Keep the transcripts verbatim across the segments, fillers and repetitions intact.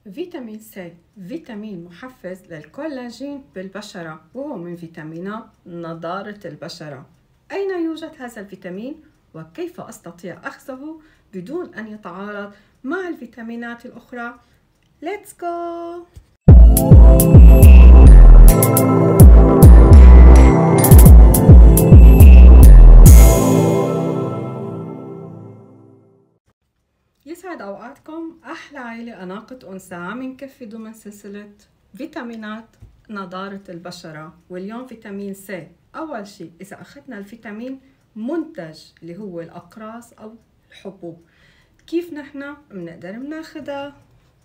فيتامين سي فيتامين محفز للكولاجين بالبشرة، وهو من فيتامينات نضارة البشرة. أين يوجد هذا الفيتامين؟ وكيف أستطيع أخذه بدون أن يتعارض مع الفيتامينات الأخرى؟ Let's go! يسعد أوقاتكم. أحلى عائلة أناقة أنثى عم نكفي ضمن سلسلة فيتامينات نضارة البشرة، واليوم فيتامين سي. أول شيء إذا أخذنا الفيتامين منتج اللي هو الأقراص أو الحبوب، كيف نحن بنقدر بناخدها؟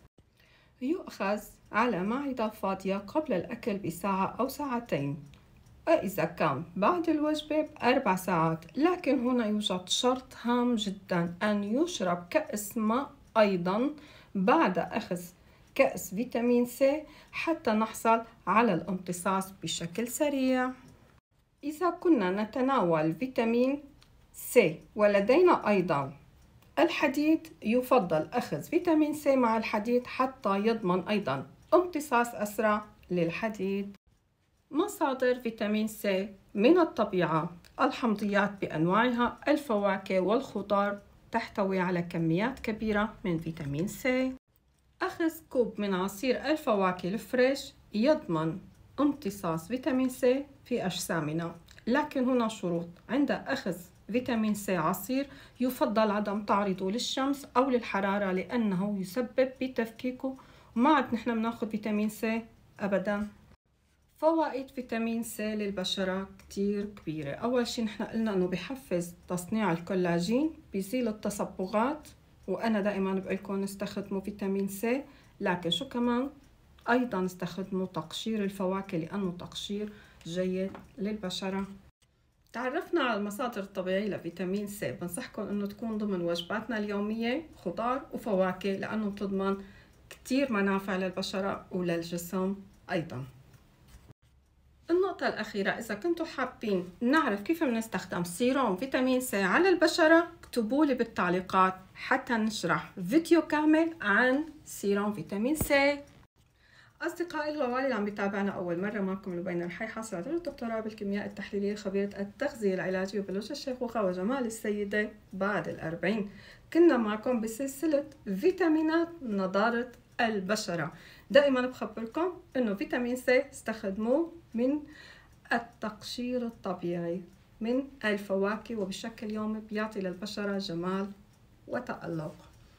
يؤخذ على معدة فاضية قبل الأكل بساعة أو ساعتين، وإذا كان بعد الوجبة بأربع ساعات. لكن هنا يوجد شرط هام جدا، أن يشرب كأس ماء أيضا بعد أخذ كأس فيتامين سي حتى نحصل على الامتصاص بشكل سريع. إذا كنا نتناول فيتامين سي ولدينا أيضا الحديد، يفضل أخذ فيتامين سي مع الحديد حتى يضمن أيضا امتصاص أسرع للحديد. مصادر فيتامين سي من الطبيعة: الحمضيات بأنواعها، الفواكه والخضار تحتوي على كميات كبيرة من فيتامين سي. أخذ كوب من عصير الفواكه الفريش يضمن امتصاص فيتامين سي في أجسامنا، لكن هنا شروط. عند أخذ فيتامين سي عصير يفضل عدم تعريضه للشمس أو للحرارة، لأنه يسبب بتفكيكه، وما عاد نحن بناخد فيتامين سي أبداً. فوائد فيتامين سي للبشرة كتير كبيرة. أول شي نحن قلنا أنه بحفز تصنيع الكولاجين، بيزيل التصبغات، وأنا دائما بقولكم استخدموا فيتامين سي. لكن شو كمان؟ أيضا استخدموا تقشير الفواكه، لأنه تقشير جيد للبشرة. تعرفنا على المصادر الطبيعية لفيتامين سي. بنصحكم أنه تكون ضمن وجباتنا اليومية خضار وفواكه، لأنه بتضمن كتير منافع للبشرة وللجسم أيضا. النقطة الأخيرة، إذا كنتوا حابين نعرف كيف بنستخدم سيروم فيتامين سي على البشرة، اكتبوا لي بالتعليقات حتى نشرح فيديو كامل عن سيروم فيتامين سي. أصدقائي الغوالي اللي عم بيتابعنا أول مرة، معكم لبينة الحي، حاصلة على الدكتوراه بالكيمياء التحليلية، خبيرة التغذية العلاجية وبلوش الشيخوخة وجمال السيدة بعد الأربعين. كنا معكم بسلسلة فيتامينات نضارة البشرة. دائما بخبركم انه فيتامين سي استخدموه من التقشير الطبيعي من الفواكه، وبشكل يومي بيعطي للبشرة جمال وتألق.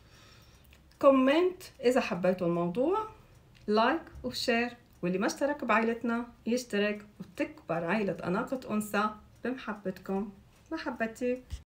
كومنت إذا حبيتوا الموضوع، لايك وشير، واللي ما اشترك بعائلتنا يشترك، وتكبر عائلة أناقة أنثى بمحبتكم. محبتي.